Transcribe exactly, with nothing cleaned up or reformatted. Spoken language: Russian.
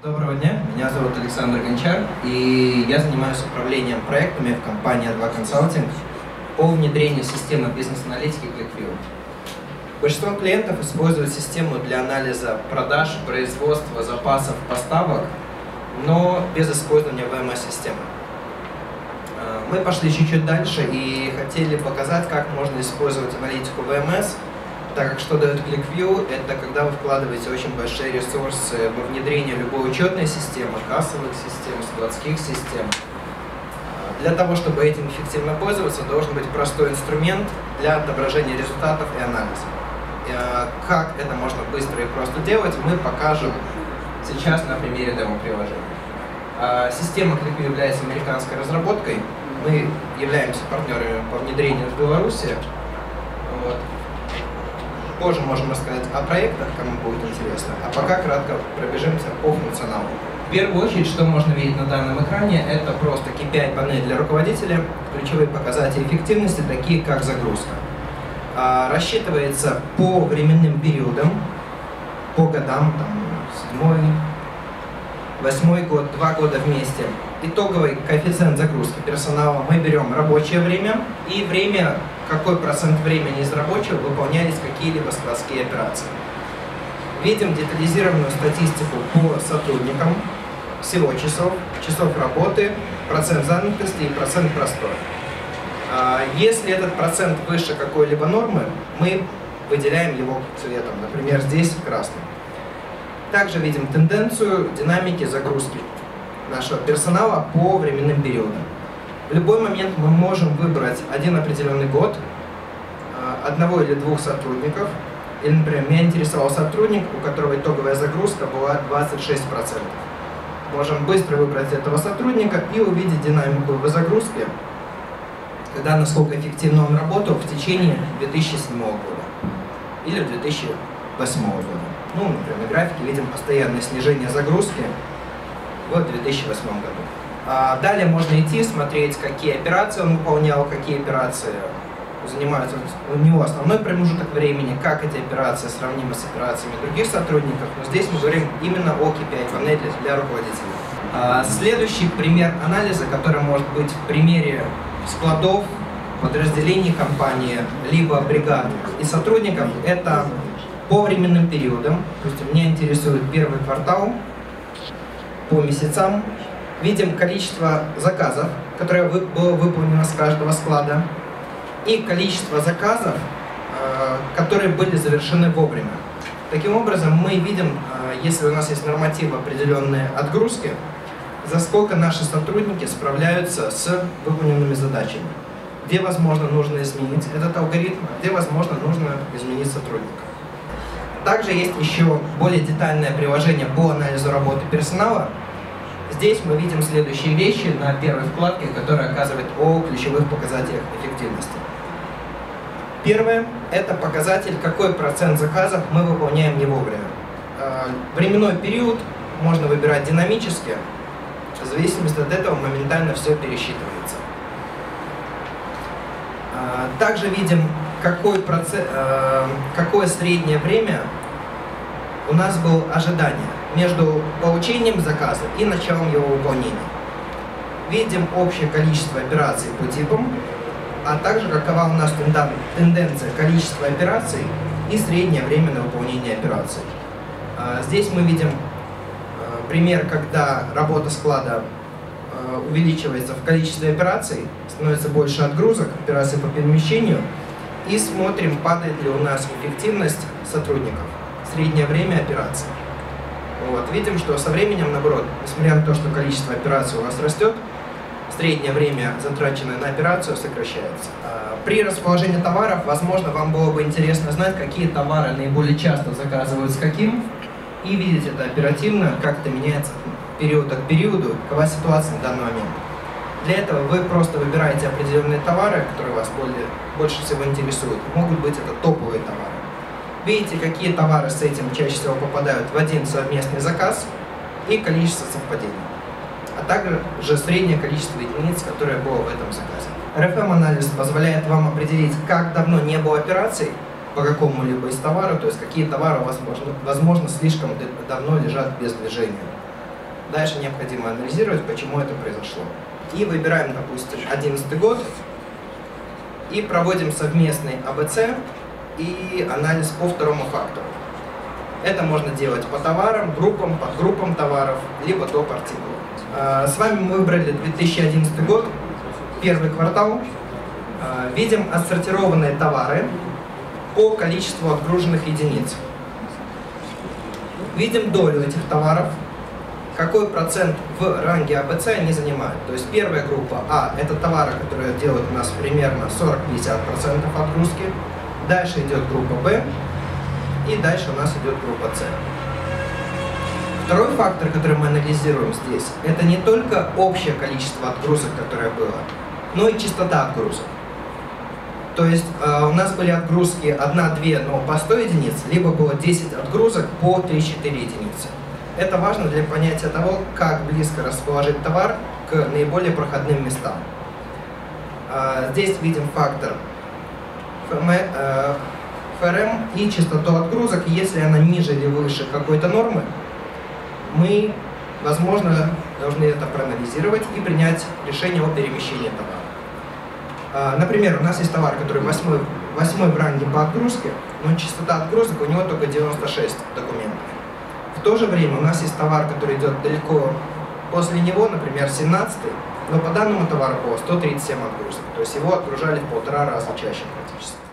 Доброго дня, меня зовут Александр Гончар, и я занимаюсь управлением проектами в компании эй два Consulting по внедрению системы бизнес-аналитики QlikView. Большинство клиентов используют систему для анализа продаж, производства, запасов, поставок, но без использования ви эм эс-системы. Мы пошли чуть-чуть дальше и хотели показать, как можно использовать аналитику ви эм эс, так как что дает QlikView, это когда вы вкладываете очень большие ресурсы во внедрение любой учетной системы, кассовых систем, складских систем. Для того, чтобы этим эффективно пользоваться, должен быть простой инструмент для отображения результатов и анализа. Как это можно быстро и просто делать, мы покажем сейчас на примере демо-приложения. Система QlikView является американской разработкой. Мы являемся партнерами по внедрению в Беларуси. Вот. Позже можем рассказать о проектах, кому будет интересно, а пока кратко пробежимся по функционалу. В первую очередь, что можно видеть на данном экране, это просто кей пи ай-панель для руководителя, ключевые показатели эффективности, такие как загрузка. А, рассчитывается по временным периодам, по годам, там, седьмой, восьмой год, два года вместе. Итоговый коэффициент загрузки персонала мы берем рабочее время и время, какой процент времени из рабочего выполнялись какие-либо складские операции. Видим детализированную статистику по сотрудникам, всего часов, часов работы, процент занятости и процент простоя. Если этот процент выше какой-либо нормы, мы выделяем его цветом, например, здесь красным. Также видим тенденцию динамики загрузки нашего персонала по временным периодам. В любой момент мы можем выбрать один определенный год, одного или двух сотрудников. Или, например, меня интересовал сотрудник, у которого итоговая загрузка была двадцать шесть процентов. Можем быстро выбрать этого сотрудника и увидеть динамику его загрузки, когда насколько эффективно он работал в течение две тысячи седьмого года или две тысячи восьмого года. Ну, например, на графике видим постоянное снижение загрузки в две тысячи восьмом году. А далее можно идти, смотреть, какие операции он выполнял, какие операции занимаются у него основной промежуток времени, как эти операции сравнимы с операциями других сотрудников. Но здесь мы говорим именно о кей пи ай-панели для руководителя. А следующий пример анализа, который может быть в примере складов, подразделений компании, либо бригад и сотрудников, это по временным периодам. То есть меня интересует первый квартал, по месяцам. Видим количество заказов, которое было выполнено с каждого склада, и количество заказов, которые были завершены вовремя. Таким образом, мы видим, если у нас есть нормативы определенные отгрузки, за сколько наши сотрудники справляются с выполненными задачами. Где, возможно, нужно изменить этот алгоритм, где, возможно, нужно изменить сотрудника. Также есть еще более детальное приложение по анализу работы персонала. Здесь мы видим следующие вещи на первой вкладке, которые оказывают о ключевых показателях эффективности. Первое – это показатель, какой процент заказов мы выполняем не вовремя. Временной период можно выбирать динамически, в зависимости от этого моментально все пересчитывается. Также видим, какой процент, какое среднее время у нас было ожидание между получением заказа и началом его выполнения. Видим общее количество операций по типам, а также какова у нас тенденция количества операций и среднее время на выполнение операций. Здесь мы видим пример, когда работа склада увеличивается в количестве операций, становится больше отгрузок, операций по перемещению, и смотрим, падает ли у нас эффективность сотрудников, среднее время операций. Вот. Видим, что со временем, наоборот, несмотря на то, что количество операций у нас растет, среднее время, затраченное на операцию, сокращается. При расположении товаров, возможно, вам было бы интересно знать, какие товары наиболее часто заказывают с каким, и видеть это оперативно, как это меняется период от периоду, какова ситуация на данный момент. Для этого вы просто выбираете определенные товары, которые вас более, больше всего интересуют. Могут быть это топовые товары. Видите, какие товары с этим чаще всего попадают в один совместный заказ и количество совпадений, а также среднее количество единиц, которое было в этом заказе. эр эф эм-анализ позволяет вам определить, как давно не было операций по какому-либо из товаров, то есть какие товары, возможно, возможно слишком давно лежат без движения. Дальше необходимо анализировать, почему это произошло. И выбираем, допустим, одиннадцатый год и проводим совместный А Бэ Цэ и анализ по второму фактору. Это можно делать по товарам, группам, подгруппам товаров, либо доп. Артикулам. С вами мы выбрали две тысячи одиннадцатый год, первый квартал. Видим отсортированные товары по количеству отгруженных единиц. Видим долю этих товаров, какой процент в ранге А Бэ Цэ они занимают. То есть первая группа А – это товары, которые делают у нас примерно сорок-пятьдесят процентов отгрузки. Дальше идет группа Б, и дальше у нас идет группа С. Второй фактор, который мы анализируем здесь, это не только общее количество отгрузок, которое было, но и частота отгрузок. То есть э, у нас были отгрузки одна-две, но по сто единиц, либо было десять отгрузок по три-четыре единицы. Это важно для понятия того, как близко расположить товар к наиболее проходным местам. Э, здесь видим фактор Эф Эр Эм и частоту отгрузок. Если она ниже или выше какой-то нормы, мы, возможно, должны это проанализировать и принять решение о перемещении товара. Например, у нас есть товар, который восьмой, восьмой в ранге по отгрузке, но частота отгрузок у него только девяносто шесть документов. В то же время у нас есть товар, который идет далеко после него, например, семнадцатый, но по данному товару было сто тридцать семь отгрузок. То есть его отгружали в полтора раза чаще практически.